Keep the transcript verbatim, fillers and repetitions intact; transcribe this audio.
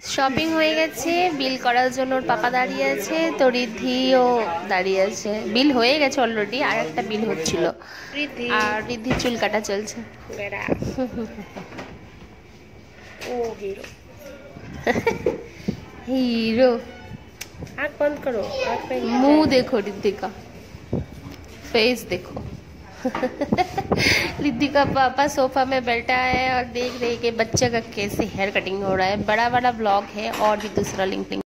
Shopping হয়ে গেছে, বিল করার জন্য ওর পাপা দাঁড়িয়ে আছে, তো রিদ্ধিও দাঁড়িয়ে আছে। বিল হয়ে গেছে অলরেডি, আর একটা বিল হচ্ছিল। রিদ্ধি আর রিদ্ধির চুল কাটা চলছে। বেড়া ও হিরো। हीरो। आँख बंद करो, आँख में मुंह देखो रिद्धि का, फेस देखो। रिद्धि का पापा सोफा में बैठा है और देख रहे कि बच्चे का कैसे हेयर कटिंग हो रहा है। बड़ा बड़ा ब्लॉग है और भी दूसरा लिंक लिंक